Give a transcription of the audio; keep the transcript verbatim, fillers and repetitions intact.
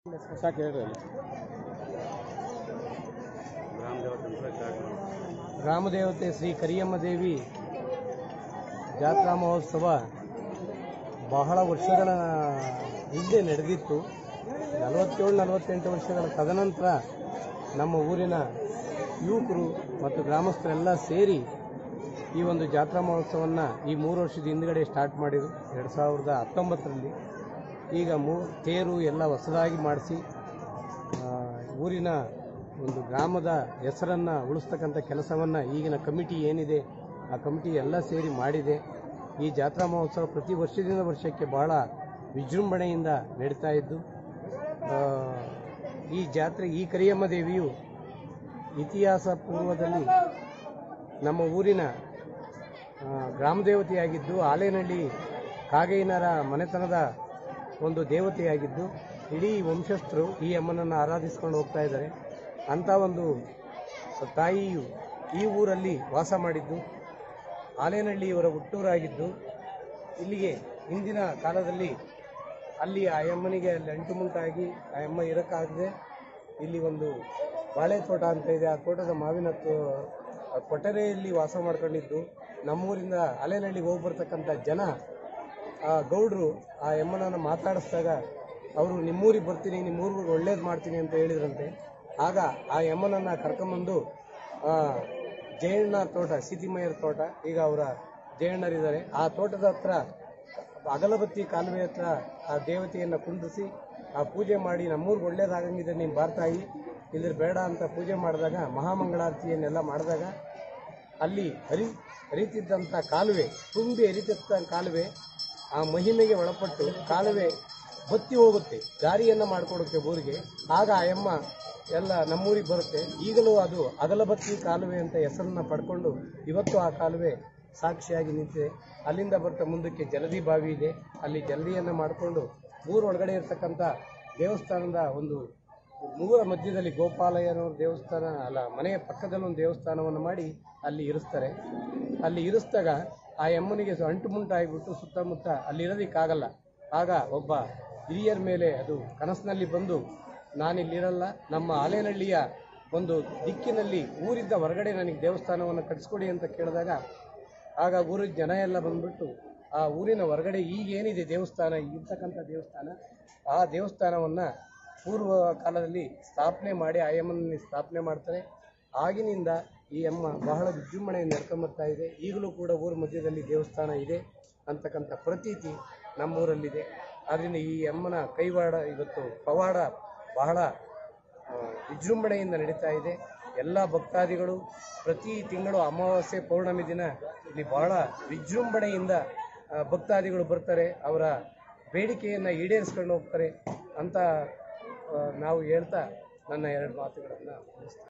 ಸಾಕು ಹೇಳ್ರಿ ಅಲ್ಲಿ. ಗ್ರಾಮ ದೇವತೆ ಶ್ರೀ ಕರಿಯಮ್ಮ ದೇವಿ ಜಾತ್ರಾ ಮಹೋತ್ಸವ ಬಹಳ ವರ್ಷಗಳ ಹಿಂದೆ ನಡೆದಿತ್ತು. ನಲವತ್ತೇಳು ನಲವತ್ತೆಂಟು ವರ್ಷಗಳ ತದನಂತರ ನಮ್ಮ ಊರಿನ ಯುವಕರು ಮತ್ತು ಗ್ರಾಮಸ್ಥರೆಲ್ಲ ಸೇರಿ ಈ ಒಂದು ಜಾತ್ರಾ ಮಹೋತ್ಸವವನ್ನು ಈ ಮೂರು ವರ್ಷದ ಹಿಂದುಗಡೆ ಸ್ಟಾರ್ಟ್ ಮಾಡಿದರು. ಎರಡು ಸಾವಿರದ ಹತ್ತೊಂಬತ್ತರಲ್ಲಿ ಈಗ ಮೂ ತೇರು ಎಲ್ಲ ಹೊಸದಾಗಿ ಮಾಡಿಸಿ ಊರಿನ ಒಂದು ಗ್ರಾಮದ ಹೆಸರನ್ನು ಉಳಿಸ್ತಕ್ಕಂಥ ಕೆಲಸವನ್ನು ಈಗಿನ ಕಮಿಟಿ ಏನಿದೆ ಆ ಕಮಿಟಿ ಎಲ್ಲ ಸೇರಿ ಮಾಡಿದೆ. ಈ ಜಾತ್ರಾ ಮಹೋತ್ಸವ ಪ್ರತಿ ವರ್ಷದಿಂದ ವರ್ಷಕ್ಕೆ ಬಹಳ ವಿಜೃಂಭಣೆಯಿಂದ ನಡೀತಾ ಇದ್ದು, ಈ ಜಾತ್ರೆ ಈ ಕರಿಯಮ್ಮ ದೇವಿಯು ಇತಿಹಾಸ ಪೂರ್ವದಲ್ಲಿ ನಮ್ಮ ಊರಿನ ಗ್ರಾಮ ದೇವತೆಯಾಗಿದ್ದು, ಆಲೇನಹಳ್ಳಿ ಕಾಗೇಯನರ ಮನೆತನದ ಒಂದು ದೇವತೆಯಾಗಿದ್ದು, ಇಡೀ ವಂಶಸ್ಥರು ಈ ಅಮ್ಮನನ್ನು ಆರಾಧಿಸಿಕೊಂಡು ಹೋಗ್ತಾ ಇದ್ದಾರೆ. ಅಂಥ ಒಂದು ತಾಯಿಯು ಈ ಊರಲ್ಲಿ ವಾಸ ಮಾಡಿದ್ದು, ಆಲೇನಹಳ್ಳಿಯವರ ಹುಟ್ಟೂರಾಗಿದ್ದು, ಇಲ್ಲಿಗೆ ಹಿಂದಿನ ಕಾಲದಲ್ಲಿ ಅಲ್ಲಿ ಆ ಅಮ್ಮನಿಗೆ ಅಲ್ಲಿ ಅಂಟುಮುಂಟಾಗಿ ಆ ಅಮ್ಮ ಇರೋಕ್ಕಾಗದೆ ಇಲ್ಲಿ ಒಂದು ಬಾಳೆ ತೋಟ ಅಂತ ಇದೆ, ಆ ತೋಟದ ಮಾವಿನ ತೋ ಕೊಠರೆಯಲ್ಲಿ ವಾಸ ಮಾಡ್ಕೊಂಡಿದ್ದು. ನಮ್ಮೂರಿಂದ ಆಲೇನಹಳ್ಳಿಗೆ ಹೋಗಿ ಬರ್ತಕ್ಕಂಥ ಜನ ಆ ಗೌಡರು ಆ ಅಮ್ಮನನ್ನು ಮಾತಾಡಿಸಿದಾಗ ಅವರು ನಿಮ್ಮೂರಿಗೆ ಬರ್ತೀನಿ, ನಿಮ್ಮೂರಿಗೆ ಒಳ್ಳೇದು ಮಾಡ್ತೀನಿ ಅಂತ ಹೇಳಿದ್ರಂತೆ. ಆಗ ಆ ಅಮ್ಮನನ್ನು ಕರ್ಕೊಂಬಂದು ಜಯಣ್ಣ ತೋಟ, ಸೀತಿಮಯ್ಯರ ತೋಟ, ಈಗ ಅವರ ಜಯಣ್ಣರಿದ್ದಾರೆ, ಆ ತೋಟದ ಹತ್ರ ಅಗಲಬತ್ತಿ ಕಾಲುವೆ ಹತ್ರ ಆ ದೇವತೆಯನ್ನು ಕುಂದಿಸಿ ಆ ಪೂಜೆ ಮಾಡಿ ನಮ್ಮೂರಿಗೆ ಒಳ್ಳೇದಾಗಂಗಿದೆ ನೀನು ಬಾರ್ತಾಯಿ ಇದ್ರ ಬೇಡ ಅಂತ ಪೂಜೆ ಮಾಡಿದಾಗ ಮಹಾಮಂಗಳಾರತಿಯನ್ನೆಲ್ಲ ಮಾಡಿದಾಗ ಅಲ್ಲಿ ಹರಿ ಹರಿತಿದ್ದಂಥ ಕಾಲುವೆ ತುಂಬಿ ಹರಿತಿದ್ದ ಕಾಲುವೆ ಆ ಮಹಿಮೆಗೆ ಒಳಪಟ್ಟು ಕಾಲುವೆ ಬತ್ತಿ ಹೋಗುತ್ತೆ, ದಾರಿಯನ್ನು ಮಾಡಿಕೊಡುತ್ತೆ ಊರಿಗೆ. ಆಗ ಆ ಅಮ್ಮ ಎಲ್ಲ ನಮ್ಮೂರಿಗೆ ಬರುತ್ತೆ. ಈಗಲೂ ಅದು ಅಗಲಬತ್ತಿ ಕಾಲುವೆ ಅಂತ ಹೆಸರನ್ನು ಪಡ್ಕೊಂಡು ಇವತ್ತು ಆ ಕಾಲುವೆ ಸಾಕ್ಷಿಯಾಗಿ ನಿಂತಿದೆ. ಅಲ್ಲಿಂದ ಬರ್ತಾ ಮುಂದಕ್ಕೆ ಜಲದಿ ಬಾವಿ ಇದೆ, ಅಲ್ಲಿ ಜಲದಿಯನ್ನು ಮಾಡಿಕೊಂಡು ಊರೊಳಗಡೆ ಇರ್ತಕ್ಕಂಥ ದೇವಸ್ಥಾನದ ಒಂದು ಮೂರ ಮಧ್ಯದಲ್ಲಿ ಗೋಪಾಲಯ್ಯನವ್ರ ದೇವಸ್ಥಾನ ಅಲ್ಲ, ಮನೆಯ ಪಕ್ಕದಲ್ಲಿ ಒಂದು ದೇವಸ್ಥಾನವನ್ನು ಮಾಡಿ ಅಲ್ಲಿ ಇರಿಸ್ತಾರೆ. ಅಲ್ಲಿ ಇರಿಸಿದಾಗ ಆ ಅಮ್ಮನಿಗೆ ಅಂಟು ಮುಂಟು ಆಗಿಬಿಟ್ಟು ಸುತ್ತಮುತ್ತ ಅಲ್ಲಿ ಇರೋದಕ್ಕಾಗಲ್ಲ. ಆಗ ಒಬ್ಬ ಹಿರಿಯರ ಮೇಲೆ ಅದು ಕನಸಿನಲ್ಲಿ ಬಂದು ನಾನಿಲ್ಲಿರಲ್ಲ, ನಮ್ಮ ಆಲೇನಹಳ್ಳಿಯ ಒಂದು ದಿಕ್ಕಿನಲ್ಲಿ ಊರಿದ್ದ ಹೊರಗಡೆ ನನಗೆ ದೇವಸ್ಥಾನವನ್ನು ಕಟ್ಟಿಸ್ಕೊಡಿ ಅಂತ ಕೇಳಿದಾಗ ಆಗ ಊರಿನ ಜನ ಎಲ್ಲ ಬಂದ್ಬಿಟ್ಟು ಆ ಊರಿನ ಹೊರಗಡೆ ಈಗೇನಿದೆ ದೇವಸ್ಥಾನ ಇರ್ತಕ್ಕಂಥ ದೇವಸ್ಥಾನ, ಆ ದೇವಸ್ಥಾನವನ್ನು ಪೂರ್ವ ಕಾಲದಲ್ಲಿ ಸ್ಥಾಪನೆ ಮಾಡಿ ಆ ಅಮ್ಮನಲ್ಲಿ ಸ್ಥಾಪನೆ ಮಾಡ್ತಾರೆ. ಆಗಿನಿಂದ ಈ ಅಮ್ಮ ಬಹಳ ವಿಜೃಂಭಣೆಯಿಂದ ನಡ್ಕೊಂಬರ್ತಾ ಇದೆ. ಈಗಲೂ ಕೂಡ ಊರ ಮಧ್ಯದಲ್ಲಿ ದೇವಸ್ಥಾನ ಇದೆ ಅಂತಕ್ಕಂಥ ಪ್ರತೀತಿ ನಮ್ಮೂರಲ್ಲಿದೆ. ಆದ್ದರಿಂದ ಈ ಅಮ್ಮನ ಕೈವಾಡ ಇವತ್ತು ಪವಾಡ ಬಹಳ ವಿಜೃಂಭಣೆಯಿಂದ ನಡೀತಾ ಇದೆ. ಎಲ್ಲ ಭಕ್ತಾದಿಗಳು ಪ್ರತಿ ತಿಂಗಳು ಅಮಾವಾಸ್ಯೆ ಪೌರ್ಣಮಿ ದಿನ ಇಲ್ಲಿ ಬಹಳ ವಿಜೃಂಭಣೆಯಿಂದ ಭಕ್ತಾದಿಗಳು ಬರ್ತಾರೆ, ಅವರ ಬೇಡಿಕೆಯನ್ನು ಈಡೇರಿಸ್ಕೊಂಡು ಹೋಗ್ತಾರೆ ಅಂತ ನಾವು ಹೇಳ್ತಾ ನನ್ನ ಎರಡು ಮಾತುಗಳನ್ನು ಮುಗಿಸ್ತೀನಿ.